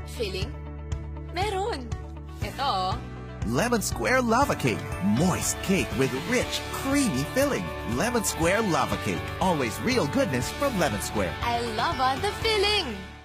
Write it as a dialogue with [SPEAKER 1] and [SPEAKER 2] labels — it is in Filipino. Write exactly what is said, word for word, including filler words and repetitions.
[SPEAKER 1] Filling? Meron. Ito, oh.
[SPEAKER 2] Lemon Square Lava Cake. Moist cake with rich, creamy filling. Lemon Square Lava Cake. Always real goodness from Lemon Square.
[SPEAKER 1] I love uh, the filling.